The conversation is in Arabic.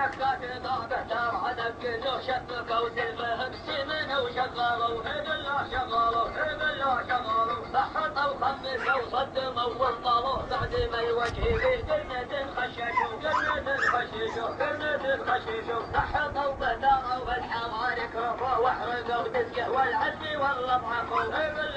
حكات ضابه ترى نقلوا شبكوا سلفهم سمن وشغلوا هبلا شغلوا هبلا شغلوا فحطوا خمسوا صدموا وانطلوا بعد ما الوجه بقنة خششوا قنة خششوا قنة خششوا فحطوا بثاروا بالحوارك رفوا واحرقوا دسكه والعزي والله ضحكوا